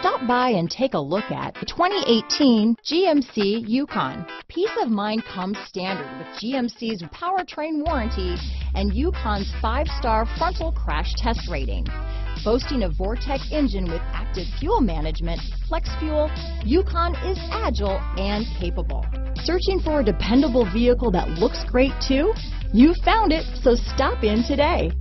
Stop by and take a look at the 2018 GMC Yukon. Peace of mind comes standard with GMC's powertrain warranty and Yukon's 5-star frontal crash test rating. Boasting a Vortec engine with active fuel management, flex fuel, Yukon is agile and capable. Searching for a dependable vehicle that looks great too? You found it, so stop in today.